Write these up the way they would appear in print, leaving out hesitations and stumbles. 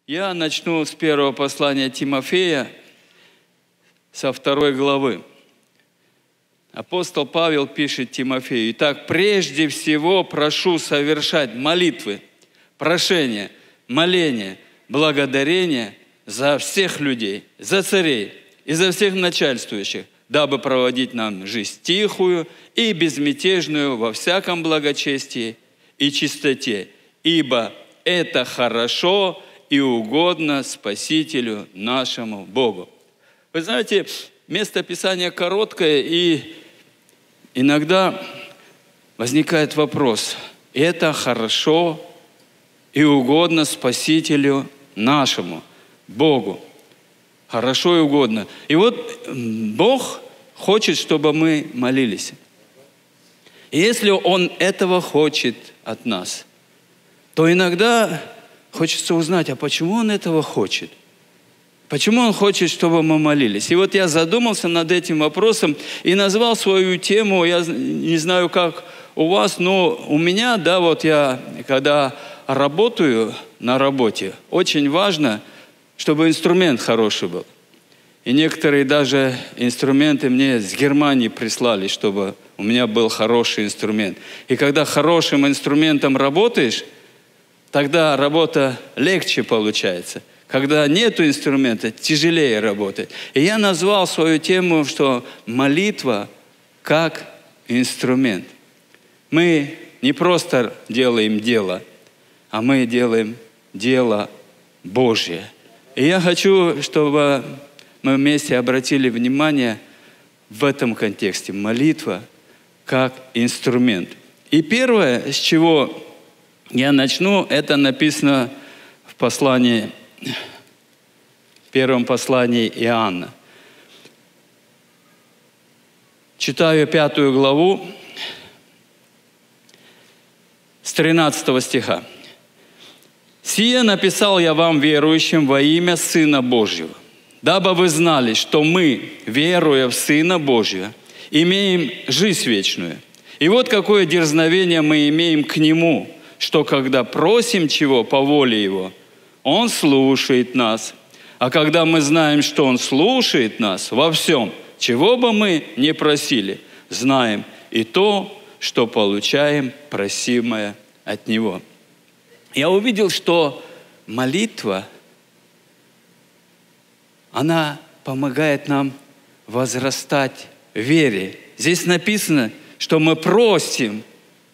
Я начну с первого послания Тимофея, со 2 главы. Апостол Павел пишет Тимофею: «Итак, прежде всего прошу совершать молитвы, прошения, моления, благодарения за всех людей, за царей и за всех начальствующих, дабы проводить нам жизнь тихую и безмятежную во всяком благочестии и чистоте, ибо это хорошо и угодно Спасителю нашему Богу». Вы знаете, место Писания короткое, и иногда возникает вопрос: это хорошо и угодно Спасителю нашему Богу. Хорошо и угодно. И вот Бог хочет, чтобы мы молились. И если Он этого хочет от нас, то иногда хочется узнать, а почему Он этого хочет? Почему Он хочет, чтобы мы молились? И вот я задумался над этим вопросом и назвал свою тему, я не знаю, как у вас, но у меня, вот я, когда работаю на работе, очень важно, чтобы инструмент хороший был. И некоторые даже инструменты мне с Германии прислали, чтобы у меня был хороший инструмент. И когда хорошим инструментом работаешь, тогда работа легче получается. Когда нет инструмента, тяжелее работать. И я назвал свою тему, что молитва как инструмент. Мы не просто делаем дело, а мы делаем дело Божье. И я хочу, чтобы мы вместе обратили внимание в этом контексте. Молитва как инструмент. И первое, с чего я начну, это написано в послании, в первом послании Иоанна. Читаю 5 главу с 13 стиха. «Сие написал я вам, верующим, во имя Сына Божьего, дабы вы знали, что мы, веруя в Сына Божьего, имеем жизнь вечную. И вот какое дерзновение мы имеем к Нему, что когда просим чего по воле Его, Он слушает нас. А когда мы знаем, что Он слушает нас во всем, чего бы мы ни просили, знаем и то, что получаем просимое от Него». Я увидел, что молитва, она помогает нам возрастать в вере. Здесь написано, что мы просим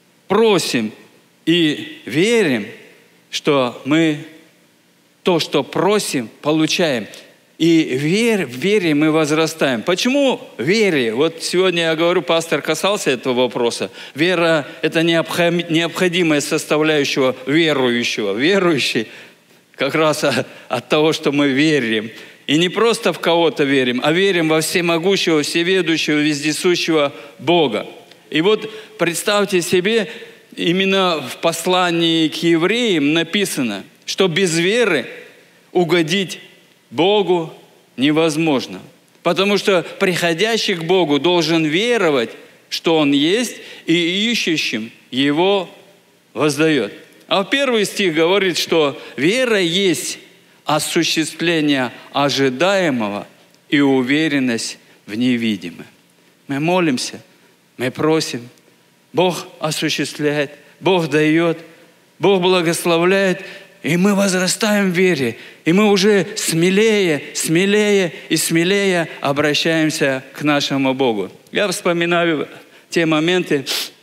и верим, что мы то, что просим, получаем. И в вере мы возрастаем. Почему в вере? Вот сегодня я говорю, пастор касался этого вопроса. Вера – это необходимая составляющая верующего. Верующий как раз от того, что мы верим. И не просто в кого-то верим, а верим во всемогущего, всеведущего, вездесущего Бога. И вот представьте себе, именно в послании к евреям написано, что без веры угодить Богу невозможно. Потому что приходящий к Богу должен веровать, что Он есть, и ищущим Его воздает. А первый стих говорит, что вера есть осуществление ожидаемого и уверенность в невидимом. Мы молимся, мы просим, Бог осуществляет, Бог дает, Бог благословляет, и мы возрастаем в вере, и мы уже смелее и смелее обращаемся к нашему Богу. Я вспоминаю те моменты,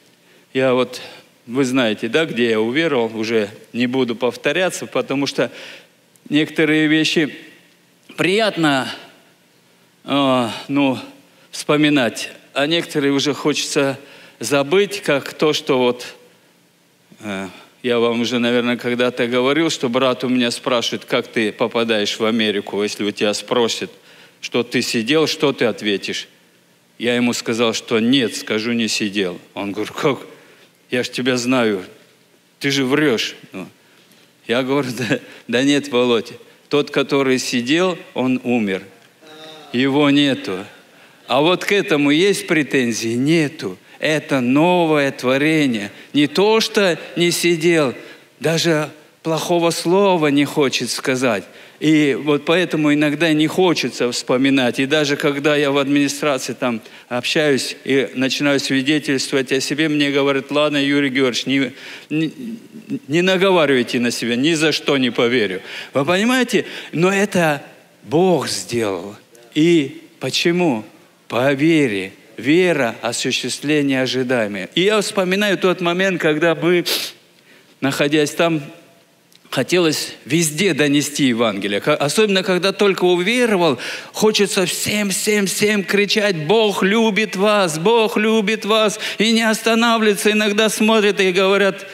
вы знаете, где я уверовал, уже не буду повторяться, потому что некоторые вещи приятно вспоминать, а некоторые уже хочется забыть, как то, что я вам уже, наверное, когда-то говорил, что брат у меня спрашивает, как ты попадаешь в Америку, если у тебя спросят, что ты сидел, что ты ответишь? Я ему сказал, что нет, скажу, не сидел. Он говорит, как? Я ж тебя знаю, ты же врешь. Я говорю, да нет, Володя, тот, который сидел, он умер. Его нету. А вот к этому есть претензии? Нету. Это новое творение. Не то, что не сидел, даже плохого слова не хочет сказать. И вот поэтому иногда не хочется вспоминать. И даже когда я в администрации там общаюсь и начинаю свидетельствовать о себе, мне говорят: ладно, Юрий Георгиевич, не наговаривайте на себя, ни за что не поверю. Вы понимаете? Но это Бог сделал. И почему? По вере. Вера, осуществление ожидаемое. И я вспоминаю тот момент, когда мы, находясь там, хотелось везде донести Евангелие. Особенно, когда только уверовал, хочется всем кричать: Бог любит вас, Бог любит вас. И не останавливаться. Иногда смотрят и говорят,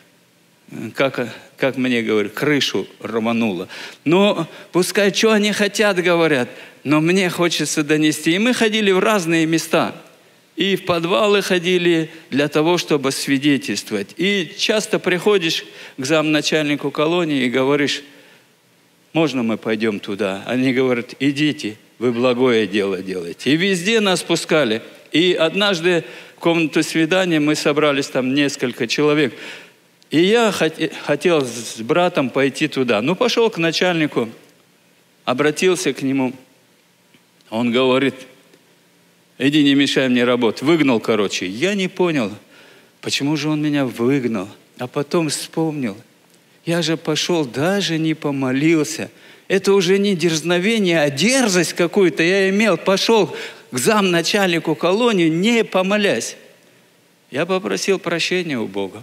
как мне говорят, крышу рвануло. Но пускай что они хотят, говорят, но мне хочется донести. И мы ходили в разные места. И в подвалы ходили для того, чтобы свидетельствовать. И часто приходишь к замначальнику колонии и говоришь: можно мы пойдем туда? Они говорят: идите, вы благое дело делаете. И везде нас пускали. И однажды в комнату свидания мы собрались там несколько человек. И я хотел с братом пойти туда. Ну, пошел к начальнику, обратился к нему. Он говорит: иди, не мешай мне работать. Выгнал, короче. Я не понял, почему же он меня выгнал. А потом вспомнил. Я же пошел, даже не помолился. Это уже не дерзновение, а дерзость какую-то я имел. Пошел к замначальнику колонии, не помолясь. Я попросил прощения у Бога.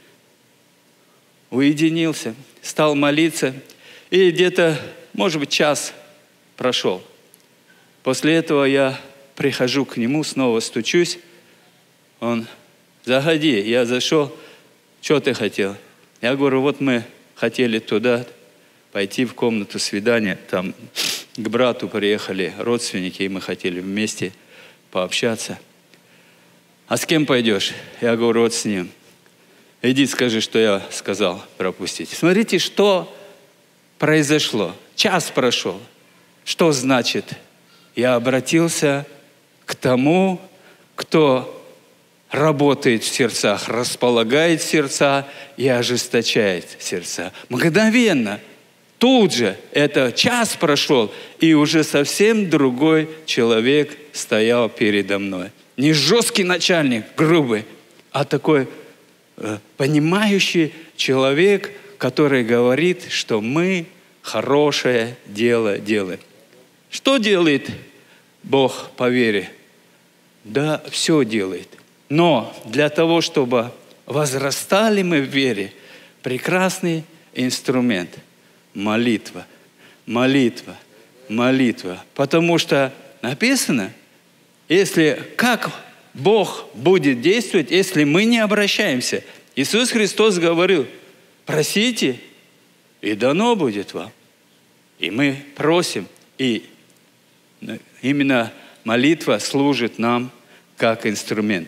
Уединился, стал молиться. И где-то, может быть, час прошел. После этого я прихожу к нему, снова стучусь. Он: заходи. Я зашел. Что ты хотел? Я говорю: вот мы хотели туда пойти в комнату свидания. Там к брату приехали родственники, и мы хотели вместе пообщаться. А с кем пойдешь? Я говорю: вот с ним. Иди, скажи, что я сказал пропустить. Смотрите, что произошло. Час прошел. Что значит? Я обратился к тому, кто работает в сердцах, располагает сердца и ожесточает сердца. Мгновенно, тут же, это час прошел, и уже совсем другой человек стоял передо мной. Не жесткий начальник, грубый, а такой понимающий человек, который говорит, что мы хорошее дело делаем. Что делает Бог по вере? Да, все делает. Но для того, чтобы возрастали мы в вере, прекрасный инструмент – молитва. Молитва. Молитва. Потому что написано, как Бог будет действовать, если мы не обращаемся. Иисус Христос говорил: просите, и дано будет вам. И мы просим. И именно молитва служит нам как инструмент.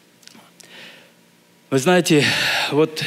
Вы знаете, вот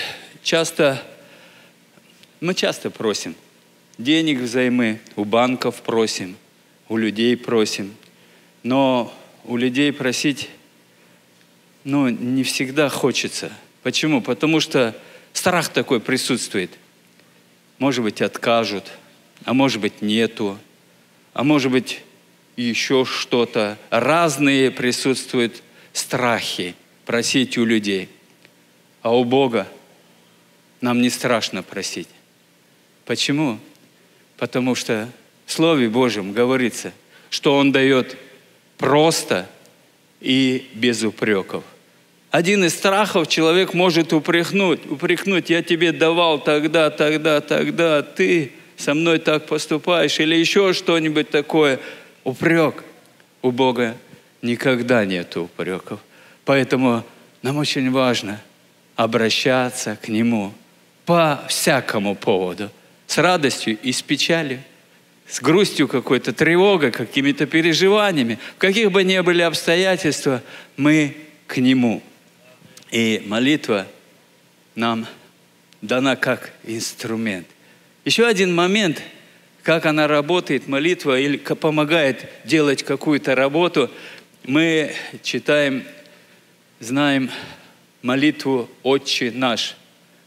мы часто просим денег взаймы, у банков просим, у людей просим. Но у людей просить, не всегда хочется. Почему? Потому что страх такой присутствует. Может быть, откажут, а может быть, нету, а может быть, еще что-то. Разные присутствуют страхи просить у людей. А у Бога нам не страшно просить. Почему? Потому что в Слове Божьем говорится, что Он дает просто и без упреков. Один из страхов человек может упрекнуть: я тебе давал тогда, ты со мной так поступаешь, или еще что-нибудь такое. Упрек. У Бога никогда нет упреков. Поэтому нам очень важно обращаться к Нему по всякому поводу. С радостью и с печалью, с грустью какой-то, тревогой, какими-то переживаниями. В каких бы ни были обстоятельства, мы к Нему. И молитва нам дана как инструмент. Еще один момент, как она работает, молитва, или помогает делать какую-то работу. Мы читаем, знаем молитву «Отче наш».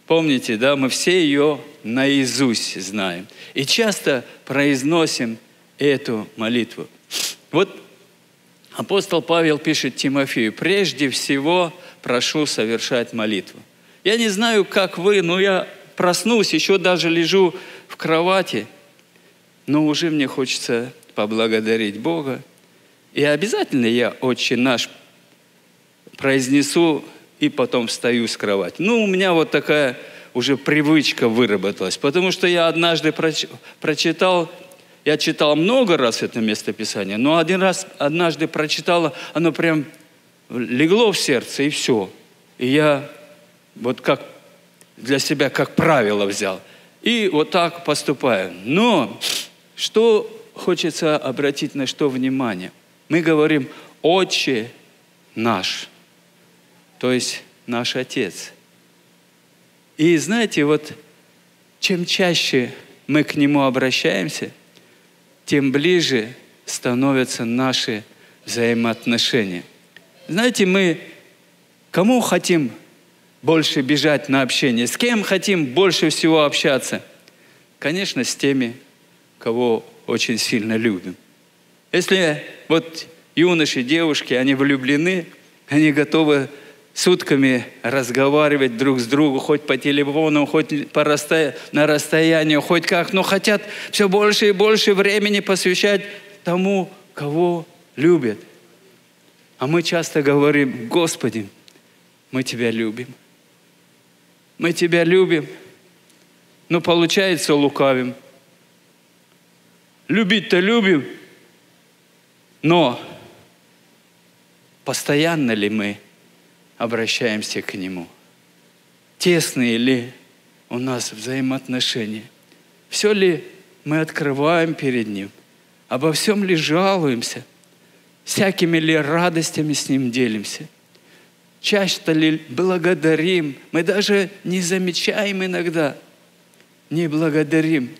помните, да, мы все ее наизусть знаем. И часто произносим эту молитву. Вот апостол Павел пишет Тимофею: «Прежде всего прошу совершать молитву». Я не знаю, как вы, но я проснусь, еще даже лежу в кровати, но уже мне хочется поблагодарить Бога. И обязательно я «Отче наш» произнесу и потом встаю с кровати. Ну, у меня вот такая уже привычка выработалась, потому что я однажды прочитал, я читал много раз это местописание, но однажды прочитал, оно прям легло в сердце, и все. И я вот как для себя как правило взял. И вот так поступаю. Но что хочется обратить на что внимание? Мы говорим «Отче наш», то есть наш Отец. И знаете, вот чем чаще мы к Нему обращаемся, тем ближе становятся наши взаимоотношения. Знаете, мы кому хотим больше бежать на общение? С кем хотим больше всего общаться? Конечно, с теми, кого очень сильно любим. Если вот юноши, девушки, они влюблены, они готовы сутками разговаривать друг с другом, хоть по телефону, хоть на расстоянии, хоть как, но хотят все больше и больше времени посвящать тому, кого любят. А мы часто говорим: «Господи, мы Тебя любим. Мы Тебя любим». Но получается, лукавим. Любить-то любим, но постоянно ли мы обращаемся к Нему? Тесные ли у нас взаимоотношения? Все ли мы открываем перед Ним? Обо всем ли жалуемся? Всякими ли радостями с Ним делимся? Часто ли благодарим? Мы даже не замечаем иногда, не благодарим.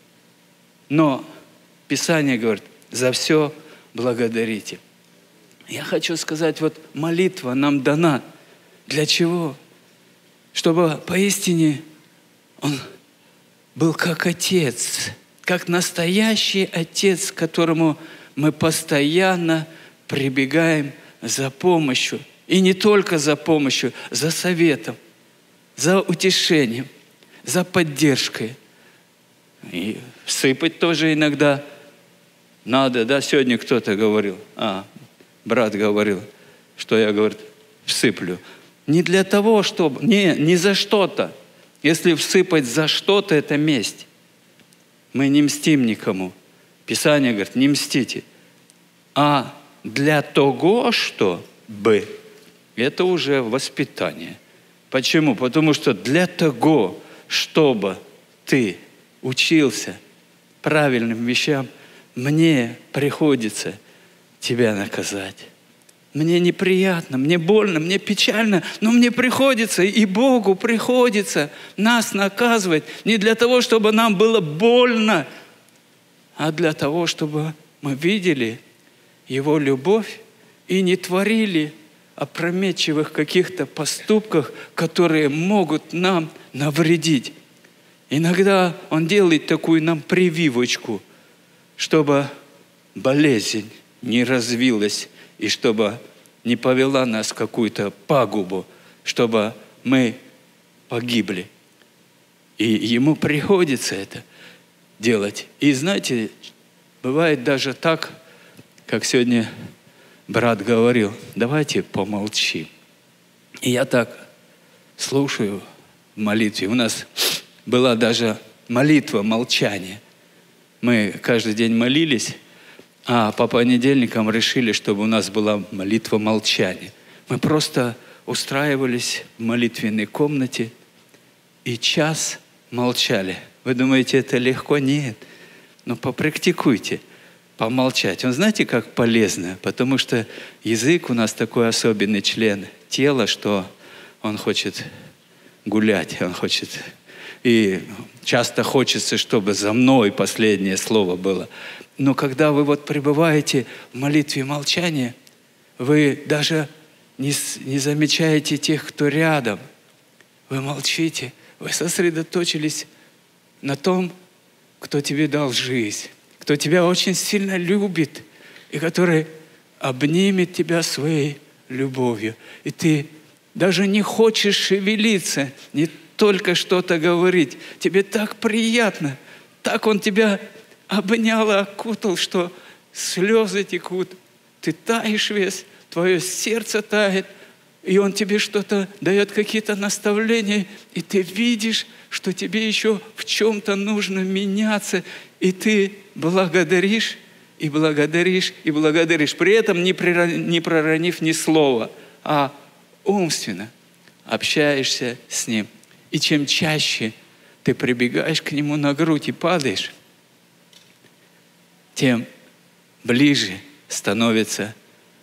Но Писание говорит: за все благодарите. Я хочу сказать, вот молитва нам дана. Для чего? Чтобы поистине Он был как Отец, как настоящий Отец, к которому мы постоянно прибегаем за помощью. И не только за помощью, за советом, за утешением, за поддержкой. И всыпать тоже иногда надо, да? Сегодня кто-то говорил, брат говорил, что я, говорит, всыплю. Не для того, чтобы, не за что-то. Если всыпать за что-то, это месть. Мы не мстим никому. Писание говорит: не мстите. А для того, чтобы, это уже воспитание. Почему? Потому что для того, чтобы ты учился правильным вещам, мне приходится тебя наказать. Мне неприятно, мне больно, мне печально, но мне приходится, и Богу приходится нас наказывать не для того, чтобы нам было больно, а для того, чтобы мы видели Его любовь и не творили опрометчивых каких-то поступков, которые могут нам навредить. Иногда Он делает такую нам прививочку, чтобы болезнь не развилась и чтобы не повела нас в какую-то пагубу, чтобы мы погибли. И Ему приходится это делать. И знаете, бывает даже так, как сегодня брат говорил: давайте помолчим. И я так слушаю в молитве. У нас была даже молитва молчания. Мы каждый день молились, а по понедельникам решили, чтобы у нас была молитва молчания. Мы просто устраивались в молитвенной комнате и час молчали. Вы думаете, это легко? Нет. Но попрактикуйте помолчать. Он знаете, как полезно? Потому что язык у нас такой особенный член тела, что он хочет гулять, он хочет... И часто хочется, чтобы за мной последнее слово было. Но когда вы вот пребываете в молитве молчания, вы даже не замечаете тех, кто рядом. Вы молчите, вы сосредоточились на том, кто тебе дал жизнь, кто тебя очень сильно любит и который обнимет тебя своей любовью. И ты даже не хочешь шевелиться, не только что-то говорить. Тебе так приятно, так Он тебя обнял и окутал, что слезы текут. Ты таешь весь, твое сердце тает, и Он тебе что-то дает, какие-то наставления, и ты видишь, что тебе еще в чем-то нужно меняться, и ты благодаришь, и благодаришь, и благодаришь, при этом не проронив ни слова, а умственно общаешься с Ним. И чем чаще ты прибегаешь к Нему на грудь и падаешь, тем ближе становится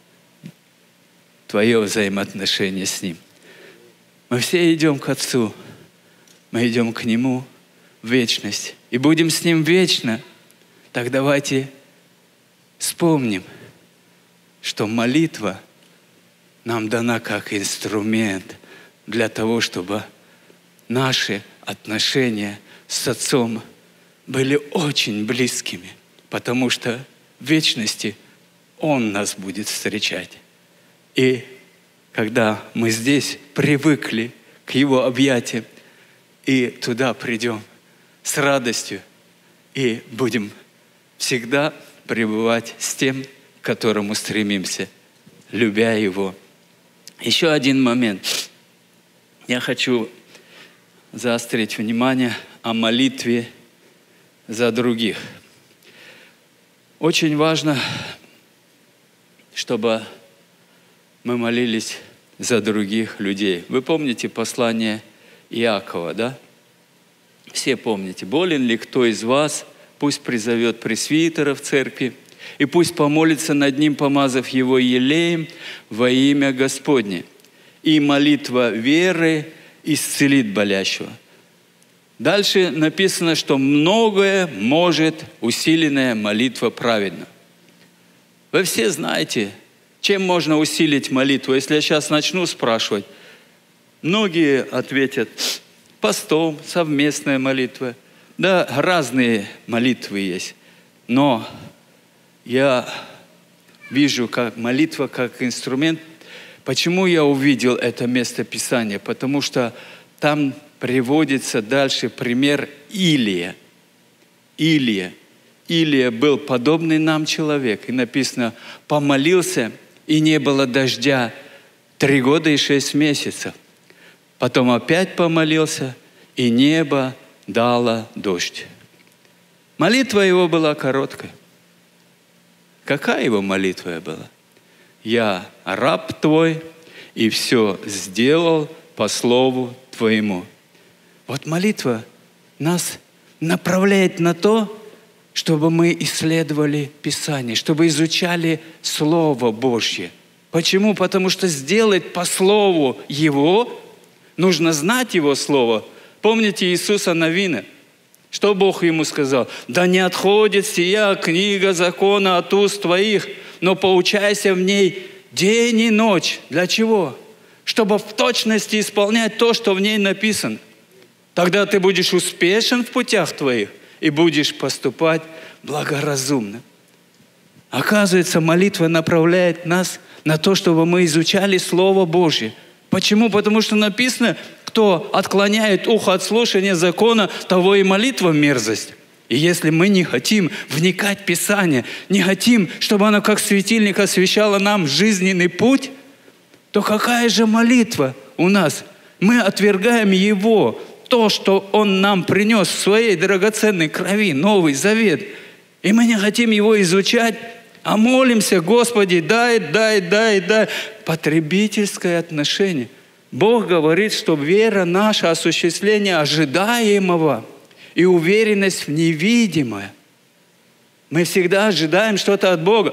твое взаимоотношение с Ним. Мы все идем к Отцу, мы идем к Нему в вечность и будем с Ним вечно. Так давайте вспомним, что молитва нам дана как инструмент для того, чтобы наши отношения с Отцом были очень близкими, потому что в вечности Он нас будет встречать. И когда мы здесь привыкли к Его объятиям, и туда придем с радостью, и будем всегда пребывать с тем, к которому стремимся, любя Его. Еще один момент. Я хочу заострить внимание о молитве за других. Очень важно, чтобы мы молились за других людей. Вы помните послание Иакова, да? Все помните. «Болен ли кто из вас, пусть призовет пресвитера в церкви, и пусть помолится над ним, помазав его елеем во имя Господне. И молитва веры исцелит болящего». Дальше написано, что многое может усиленная молитва праведна. Вы все знаете, чем можно усилить молитву. Если я сейчас начну спрашивать, многие ответят: постом, совместная молитва. Да, разные молитвы есть. Но я вижу как молитва как инструмент. Почему я увидел это место Писания? Потому что там приводится дальше пример Илия. Илия был подобный нам человек. И написано: помолился, и не было дождя 3 года и 6 месяцев. Потом опять помолился, и небо дало дождь. Молитва его была короткой. Какая его молитва была? «Я раб твой, и все сделал по слову твоему». Вот молитва нас направляет на то, чтобы мы исследовали Писание, чтобы изучали Слово Божье. Почему? Потому что сделать по Слову Его, нужно знать Его Слово. Помните Иисуса Навина? Что Бог ему сказал? «Да не отходит сия книга закона от уст твоих, но поучайся в ней день и ночь». Для чего? Чтобы в точности исполнять то, что в ней написано. Тогда ты будешь успешен в путях твоих и будешь поступать благоразумно. Оказывается, молитва направляет нас на то, чтобы мы изучали Слово Божье. Почему? Потому что написано: кто отклоняет ухо от слушания закона, того и молитва мерзость. И если мы не хотим вникать в Писание, не хотим, чтобы оно как светильник освещало нам жизненный путь, то какая же молитва у нас? Мы отвергаем Его, то, что Он нам принес в Своей драгоценной крови, Новый Завет. И мы не хотим его изучать, а молимся: Господи, дай. Потребительское отношение. Бог говорит, что вера наша — осуществление ожидаемого и уверенность в невидимое. Мы всегда ожидаем что-то от Бога.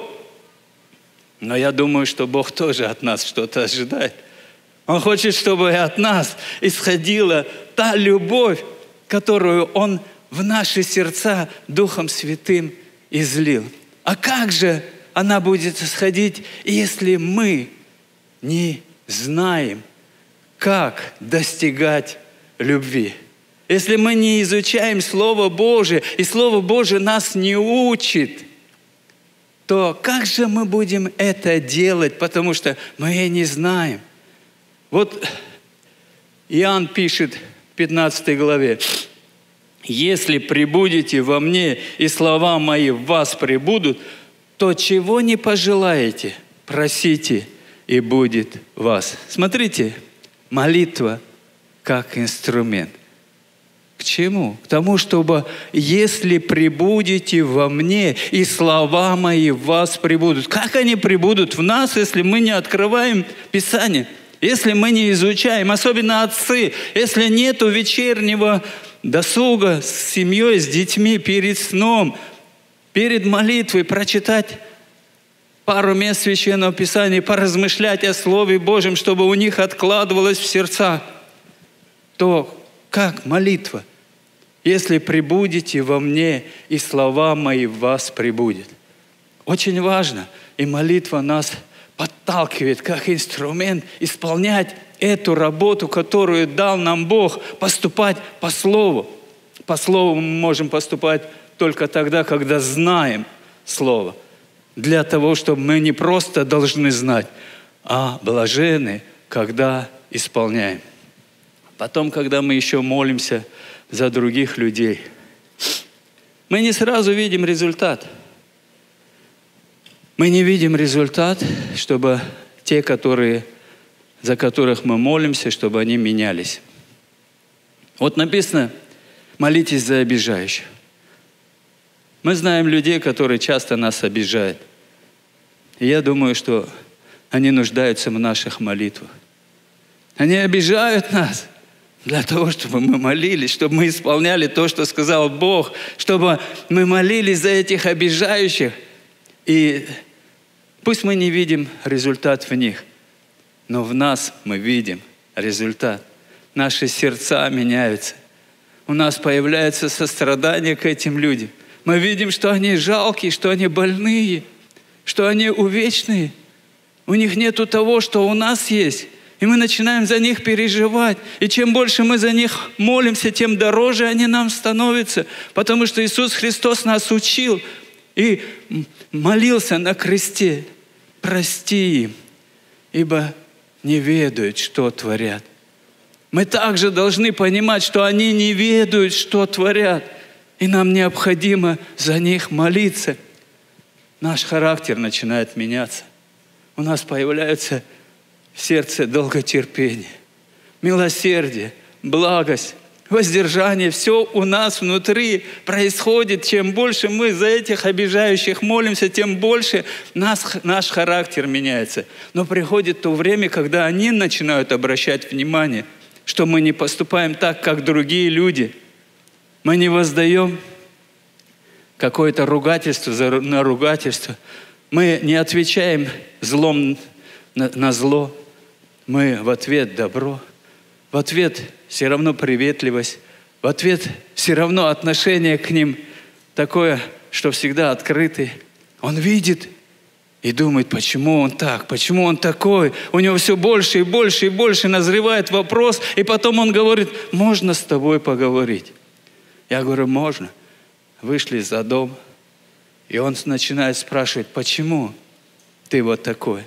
Но я думаю, что Бог тоже от нас что-то ожидает. Он хочет, чтобы от нас исходила та любовь, которую Он в наши сердца Духом Святым излил. А как же она будет исходить, если мы не знаем, как достигать любви? если мы не изучаем Слово Божие, и Слово Божие нас не учит, то как же мы будем это делать, потому что мы и не знаем. Вот Иоанн пишет в 15 главе: «Если пребудете во мне, и слова мои в вас пребудут, то чего не пожелаете, просите, и будет вас». Смотрите, молитва как инструмент. К чему? К тому, чтобы «если пребудете во мне, и слова мои в вас пребудут». Как они пребудут в нас, если мы не открываем Писание? Если мы не изучаем, особенно отцы, если нету вечернего досуга с семьей, с детьми перед сном, перед молитвой прочитать пару мест Священного Писания, поразмышлять о Слове Божьем, чтобы у них откладывалось в сердцах, то как молитва? «Если пребудете во мне, и слова мои в вас пребудет». Очень важно, и молитва нас подталкивает как инструмент исполнять эту работу, которую дал нам Бог, поступать по Слову. По Слову мы можем поступать только тогда, когда знаем Слово. Для того, чтобы мы не просто должны знать, а блаженны, когда исполняем. Потом, когда мы еще молимся за других людей, мы не сразу видим результат. Мы не видим результат, чтобы те, за которых мы молимся, чтобы они менялись. Вот написано: молитесь за обижающих. Мы знаем людей, которые часто нас обижают. И я думаю, что они нуждаются в наших молитвах. Они обижают нас для того, чтобы мы молились, чтобы мы исполняли то, что сказал Бог, чтобы мы молились за этих обижающих. И пусть мы не видим результат в них, но в нас мы видим результат. Наши сердца меняются. У нас появляется сострадание к этим людям. Мы видим, что они жалкие, что они больные, что они увечные. У них нету того, что у нас есть. И мы начинаем за них переживать. И чем больше мы за них молимся, тем дороже они нам становятся. Потому что Иисус Христос нас учил и молился на кресте: «Прости им, ибо не ведают, что творят». Мы также должны понимать, что они не ведают, что творят. И нам необходимо за них молиться. Наш характер начинает меняться. У нас появляется в сердце долготерпение, милосердие, благость, воздержание. Все у нас внутри происходит. Чем больше мы за этих обижающих молимся, тем больше наш характер меняется. Но приходит то время, когда они начинают обращать внимание, что мы не поступаем так, как другие люди. Мы не воздаем какое-то ругательство на ругательство. Мы не отвечаем злом на зло. Мы в ответ добро, в ответ все равно приветливость, в ответ все равно отношение к ним такое, что всегда открытый. Он видит и думает: почему он так, почему он такой. У него все больше и больше и больше назревает вопрос, и потом он говорит: можно с тобой поговорить? Я говорю: можно. Вышли за дом, и он начинает спрашивать: почему ты вот такой?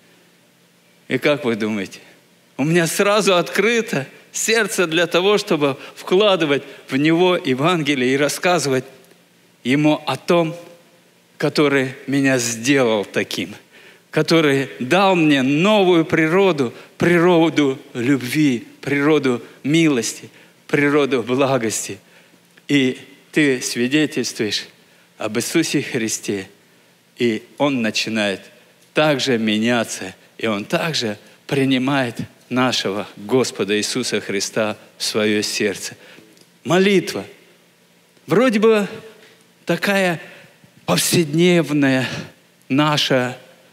И как вы думаете? У меня сразу открыто сердце для того, чтобы вкладывать в него Евангелие и рассказывать ему о том, который меня сделал таким, который дал мне новую природу, природу любви, природу милости, природу благости. И ты свидетельствуешь об Иисусе Христе, и Он начинает также меняться, и Он также принимает нашего Господа Иисуса Христа в свое сердце. Молитва. Вроде бы такая повседневная наша,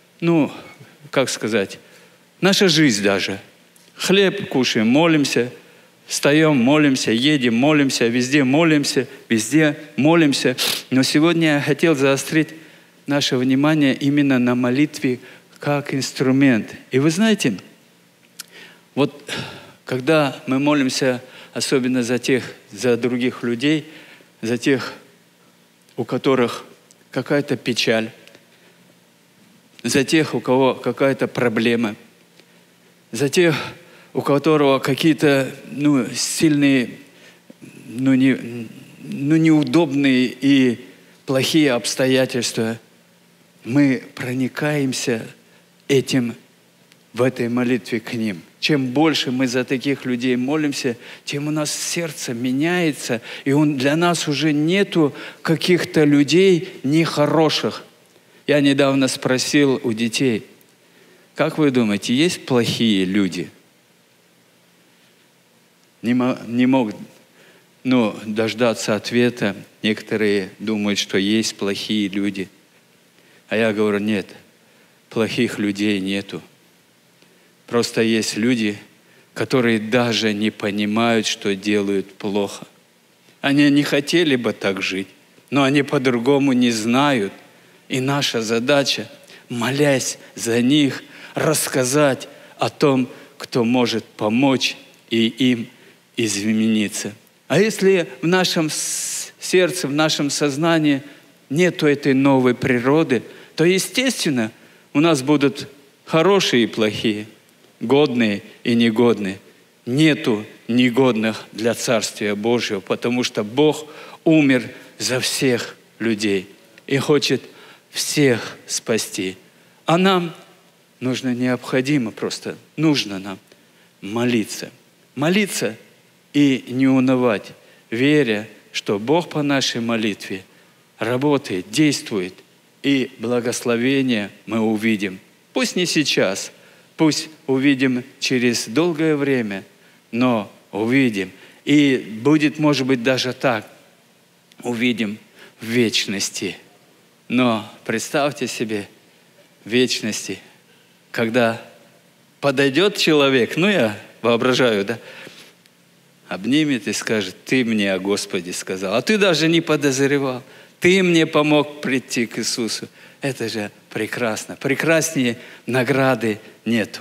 наша жизнь даже. Хлеб кушаем, молимся, встаем, молимся, едем, молимся, везде молимся, везде молимся. Но сегодня я хотел заострить наше внимание именно на молитве как инструмент. И вы знаете, вот когда мы молимся особенно за других людей, за тех, у которых какая-то печаль, за тех, у кого какая-то проблема, за тех, у которого какие-то сильные, неудобные и плохие обстоятельства. Мы проникаемся этим в этой молитве к ним. Чем больше мы за таких людей молимся, тем у нас сердце меняется, и для нас уже нету каких-то людей нехороших. Я недавно спросил у детей, как вы думаете, есть плохие люди? Не могут дождаться ответа. Некоторые думают, что есть плохие люди. А я говорю, нет, плохих людей нету. Просто есть люди, которые даже не понимают, что делают плохо. Они не хотели бы так жить, но они по-другому не знают. И наша задача, молясь за них, рассказать о том, кто может помочь и им измениться. А если в нашем сердце, в нашем сознании нету этой новой природы, то, естественно, у нас будут хорошие и плохие, годные и негодные. Нету негодных для Царствия Божьего, потому что Бог умер за всех людей и хочет всех спасти. А нам необходимо нужно нам молиться. Молиться и не унывать, веря, что Бог по нашей молитве работает, действует, и благословение мы увидим. Пусть не сейчас, пусть увидим через долгое время, но увидим. И будет, может быть, даже так, увидим в вечности. Но представьте себе в вечности, когда подойдет человек, я воображаю, да, обнимет и скажет, ты мне о Господе сказал, а ты даже не подозревал, ты мне помог прийти к Иисусу. Это же прекрасно. Прекраснее награды нету.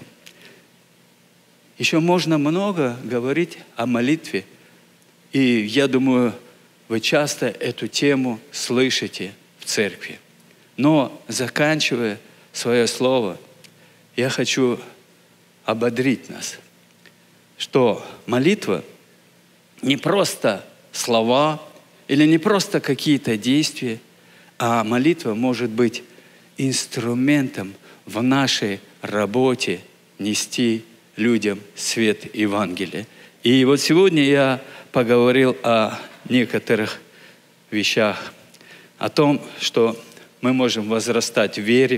Еще можно много говорить о молитве. И я думаю, вы часто эту тему слышите в церкви. Но, заканчивая свое слово, я хочу ободрить нас, что молитва не просто слова или не просто какие-то действия, а молитва может быть инструментом в нашей работе нести людям свет Евангелия. И вот сегодня я поговорил о некоторых вещах, о том, что мы можем возрастать в вере.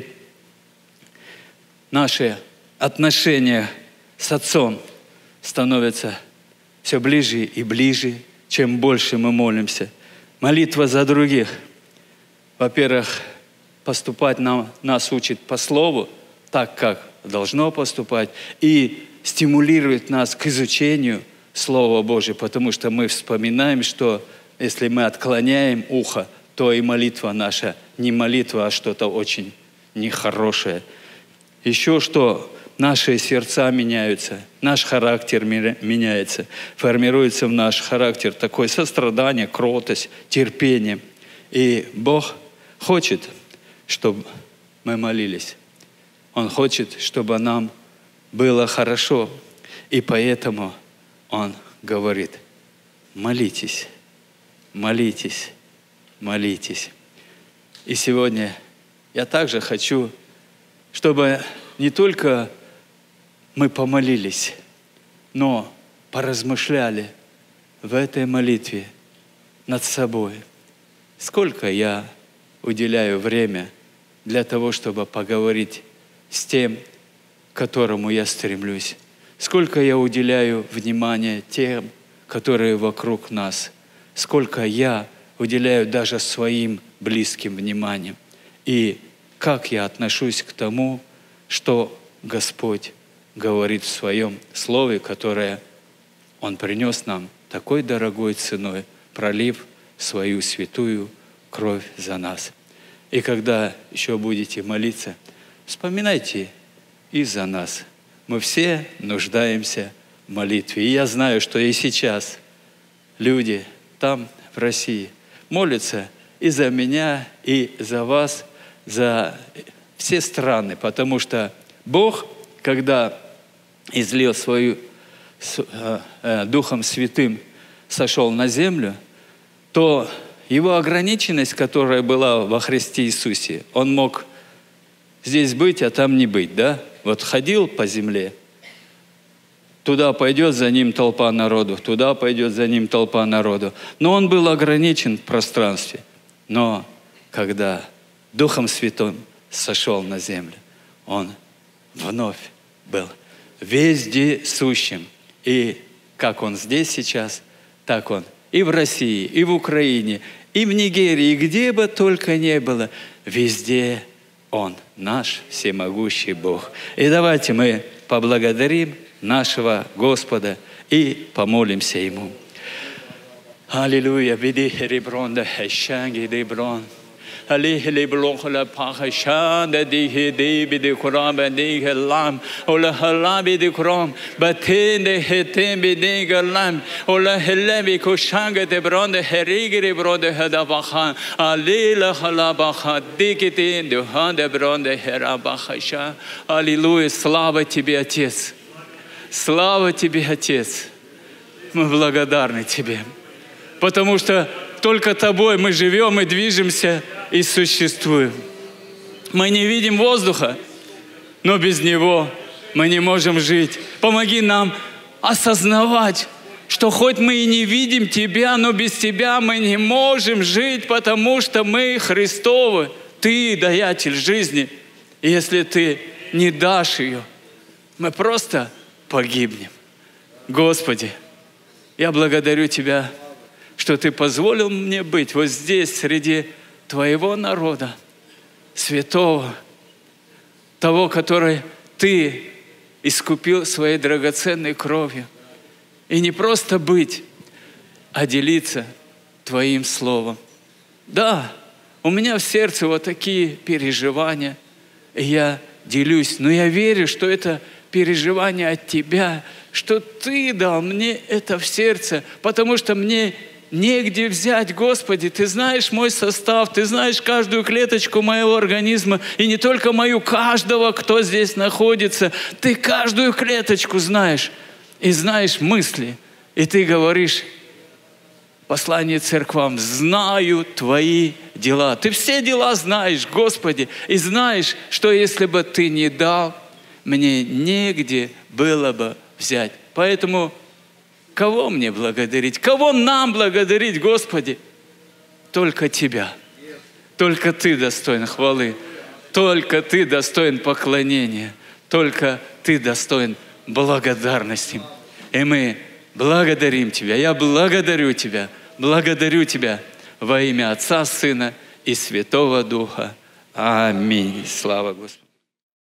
Наши отношения с Отцом становятся все ближе и ближе, чем больше мы молимся. Молитва за других. Во-первых, поступать нас учит по Слову, так, как должно поступать, и стимулирует нас к изучению Слова Божьего, потому что мы вспоминаем, что если мы отклоняем ухо, то и молитва наша не молитва, а что-то очень нехорошее. Еще что? Наши сердца меняются, наш характер меняется, формируется в наш характер такое сострадание, кротость, терпение. И Бог хочет, чтобы мы молились. Он хочет, чтобы нам было хорошо. И поэтому Он говорит, молитесь, молитесь, молитесь. И сегодня я также хочу, чтобы не только мы помолились, но поразмышляли в этой молитве над собой. Сколько я уделяю время для того, чтобы поговорить с тем, к которому я стремлюсь? Сколько я уделяю внимания тем, которые вокруг нас? Сколько я уделяю даже своим близким вниманием? И как я отношусь к тому, что Господь говорит в Своем Слове, которое Он принес нам такой дорогой ценой, пролив Свою святую кровь за нас. И когда еще будете молиться, вспоминайте и за нас. Мы все нуждаемся в молитве. И я знаю, что и сейчас люди там, в России, молятся и за меня, и за вас, за все страны, потому что Бог, когда излил свою Духом Святым, сошел на землю, то Его ограниченность, которая была во Христе Иисусе, Он мог здесь быть, а там не быть, да? Вот ходил по земле, туда пойдет за Ним толпа народу, туда пойдет за Ним толпа народу. Но Он был ограничен в пространстве. Но когда Духом Святым сошел на землю, Он вновь был вездесущим. И как Он здесь сейчас, так Он и в России, и в Украине, и в Нигерии, где бы только ни было, везде Он наш всемогущий Бог. И давайте мы поблагодарим нашего Господа и помолимся Ему. Аллилуйя, биди ребронда хэшанги деброн. Алихли блохла пахашанда дихи биди курам биди галам. Ола халам биди курам. Батенде хетем биди галам. Ола хелеби кушанга дебронда хериги дебронда хадабахан. Алила халабаха дикитин духанда бронда херабахаша. Аллилуйя, слава Тебе, Отец. Слава Тебе, Отец. Мы благодарны Тебе, потому что только Тобой мы живем и движемся и существуем. Мы не видим воздуха, но без него мы не можем жить. Помоги нам осознавать, что хоть мы и не видим Тебя, но без Тебя мы не можем жить, потому что мы Христовы. Ты даятель жизни. И если Ты не дашь ее, мы просто погибнем. Господи, я благодарю Тебя, что Ты позволил мне быть вот здесь, среди Твоего народа, святого, того, который Ты искупил своей драгоценной кровью. И не просто быть, а делиться Твоим Словом. Да, у меня в сердце вот такие переживания, и я делюсь, но я верю, что это переживание от Тебя, что Ты дал мне это в сердце, потому что мне негде взять, Господи. Ты знаешь мой состав, Ты знаешь каждую клеточку моего организма, и не только мою, каждого, кто здесь находится. Ты каждую клеточку знаешь, и знаешь мысли. И Ты говоришь в послании церквам: знаю Твои дела. Ты все дела знаешь, Господи, и знаешь, что если бы Ты не дал, мне негде было бы взять. Поэтому кого мне благодарить? Кого нам благодарить, Господи? Только Тебя. Только Ты достоин хвалы. Только Ты достоин поклонения. Только Ты достоин благодарности. И мы благодарим Тебя. Я благодарю Тебя. Благодарю Тебя во имя Отца, Сына и Святого Духа. Аминь. Слава Господу.